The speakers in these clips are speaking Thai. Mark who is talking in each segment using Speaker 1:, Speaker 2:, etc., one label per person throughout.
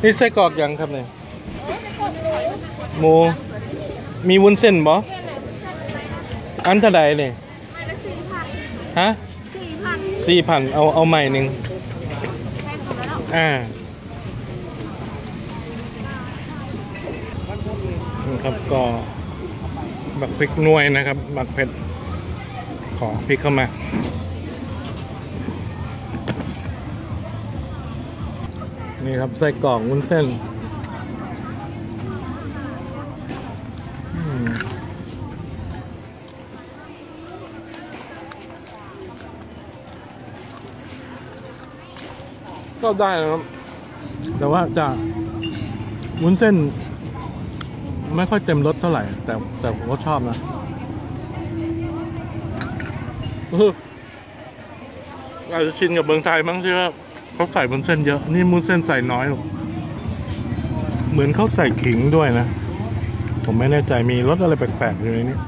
Speaker 1: นี่ไส้กรอกยังครับเนี่ยหมูมีวุ้นเส้นบ่อันเท่าไหร่เนี่ยฮะ4,000เอาใหม่หนึ่งครับก็บักพริกนวยนะครับบักเผ็ดขอพริกเข้ามานี่ครับไส้กรอกวุ้นเส้นก็ได้นะครับแต่ว่าจะวุ้นเส้นไม่ค่อยเต็มรสเท่าไหร่แต่ผมก็ชอบนะอาจจะชินกับเมืองไทยมั้งที่ว่าเขาใส่วุ้นเส้นเยอะนี่วุ้นเส้นใส่น้อยเหมือนเขาใส่ขิงด้วยนะผมไม่แน่ใจมีรสอะไรแปลกๆอยู่ในนี้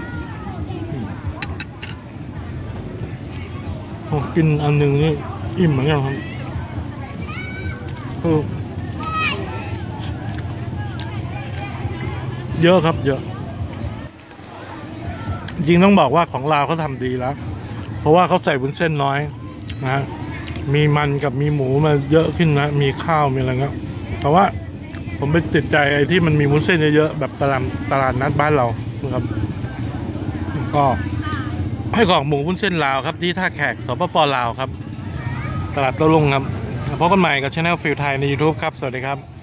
Speaker 1: กินอันหนึ่งนี่อิ่มเหมือนกันครับเยอะครับเยอะจริงต้องบอกว่าของลาวเขาทำดีแล้วเพราะว่าเขาใส่วุ้นเส้นน้อยนะมีมันกับมีหมูมาเยอะขึ้นนะมีข้าวมีอะไรเงี้ยแต่ว่าผมไปติดใจไอ้ที่มันมีวุ้นเส้นเยอะๆแบบตลาดนัดบ้านเรานะครับก็ให้กรอกหมูวุ้นเส้นลาวครับที่ท่าแขกสปป.ลาวครับตลาดโต้รุ่งครับพบกันใหม่กับ Channel Feel Thai ใน YouTube ครับสวัสดีครับ